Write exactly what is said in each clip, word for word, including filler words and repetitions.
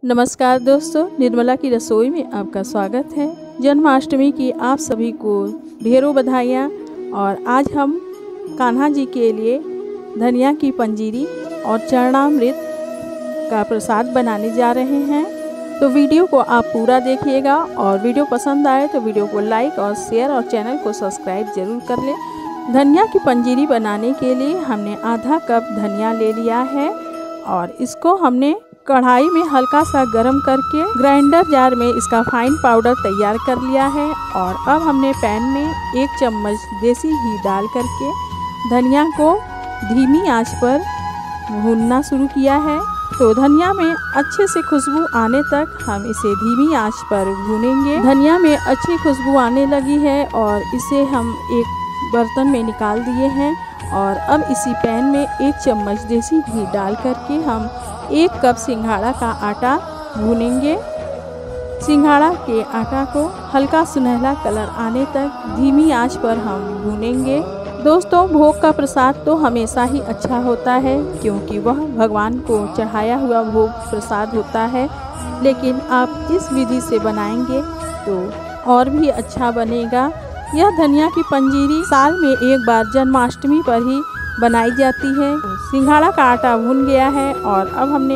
नमस्कार दोस्तों, निर्मला की रसोई में आपका स्वागत है। जन्माष्टमी की आप सभी को ढेरों बधाइयाँ। और आज हम कान्हा जी के लिए धनिया की पंजीरी और चरणामृत का प्रसाद बनाने जा रहे हैं। तो वीडियो को आप पूरा देखिएगा और वीडियो पसंद आए तो वीडियो को लाइक और शेयर और चैनल को सब्सक्राइब जरूर कर लें। धनिया की पंजीरी बनाने के लिए हमने आधा कप धनिया ले लिया है और इसको हमने कढ़ाई में हल्का सा गरम करके ग्राइंडर जार में इसका फाइन पाउडर तैयार कर लिया है। और अब हमने पैन में एक चम्मच देसी घी डाल करके धनिया को धीमी आंच पर भूनना शुरू किया है। तो धनिया में अच्छे से खुशबू आने तक हम इसे धीमी आंच पर भूनेंगे। धनिया में अच्छी खुशबू आने लगी है और इसे हम एक बर्तन में निकाल दिए हैं। और अब इसी पैन में एक चम्मच देसी घी डाल करके हम एक कप सिंघाड़ा का आटा भूनेंगे। सिंघाड़ा के आटा को हल्का सुनहरा कलर आने तक धीमी आंच पर हम भूनेंगे। दोस्तों, भोग का प्रसाद तो हमेशा ही अच्छा होता है क्योंकि वह भगवान को चढ़ाया हुआ भोग प्रसाद होता है। लेकिन आप इस विधि से बनाएंगे तो और भी अच्छा बनेगा। यह धनिया की पंजीरी साल में एक बार जन्माष्टमी पर ही बनाई जाती है। सिंघाड़ा का आटा भून गया है और अब हमने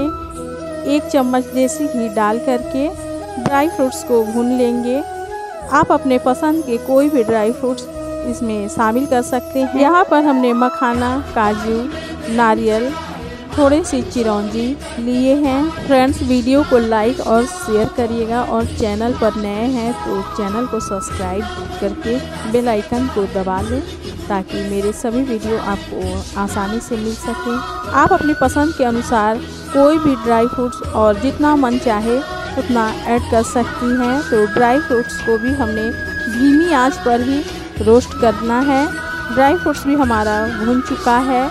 एक चम्मच देसी घी डाल करके ड्राई फ्रूट्स को भून लेंगे। आप अपने पसंद के कोई भी ड्राई फ्रूट्स इसमें शामिल कर सकते हैं। यहाँ पर हमने मखाना, काजू, नारियल, थोड़ी सी चिरौंजी लिए हैं। फ्रेंड्स, वीडियो को लाइक और शेयर करिएगा और चैनल पर नए हैं तो चैनल को सब्सक्राइब करके बेल आइकन को दबा लें ताकि मेरे सभी वीडियो आपको आसानी से मिल सके। आप अपनी पसंद के अनुसार कोई भी ड्राई फ्रूट्स और जितना मन चाहे उतना ऐड कर सकती हैं। तो ड्राई फ्रूट्स को भी हमने धीमी आंच पर ही रोस्ट करना है। ड्राई फ्रूट्स भी हमारा भून चुका है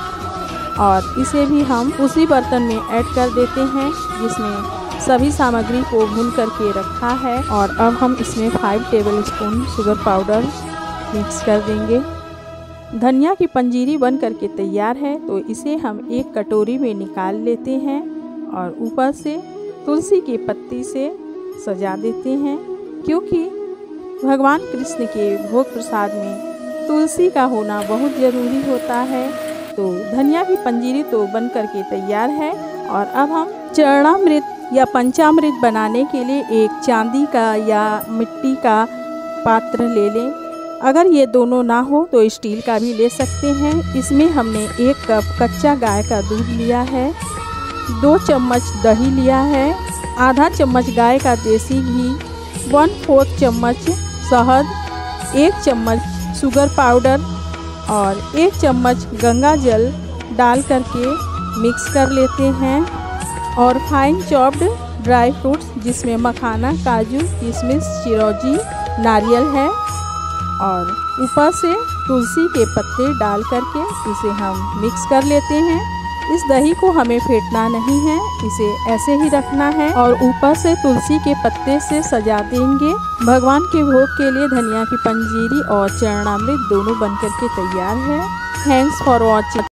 और इसे भी हम उसी बर्तन में ऐड कर देते हैं जिसमें सभी सामग्री को भून करके रखा है। और अब हम इसमें five tablespoon sugar powder mix कर देंगे। धनिया की पंजीरी बन करके तैयार है तो इसे हम एक कटोरी में निकाल लेते हैं और ऊपर से तुलसी की पत्ती से सजा देते हैं क्योंकि भगवान कृष्ण के भोग प्रसाद में तुलसी का होना बहुत ज़रूरी होता है। तो धनिया की पंजीरी तो बन करके तैयार है। और अब हम चरणामृत या पंचामृत बनाने के लिए एक चांदी का या मिट्टी का पात्र ले लें। अगर ये दोनों ना हो तो स्टील का भी ले सकते हैं। इसमें हमने एक कप कच्चा गाय का दूध लिया है, दो चम्मच दही लिया है, आधा चम्मच गाय का देसी घी, वन फोर्थ चम्मच शहद, एक चम्मच शुगर पाउडर और एक चम्मच गंगा जल डाल करके मिक्स कर लेते हैं। और फाइन चॉप्ड ड्राई फ्रूट्स जिसमें मखाना, काजू, किशमिश, चिरौंजी, नारियल है और ऊपर से तुलसी के पत्ते डाल करके इसे हम मिक्स कर लेते हैं। इस दही को हमें फेंटना नहीं है, इसे ऐसे ही रखना है और ऊपर से तुलसी के पत्ते से सजा देंगे। भगवान के भोग के लिए धनिया की पंजीरी और चरणामृत दोनों बनकर के तैयार है। Thanks for watching.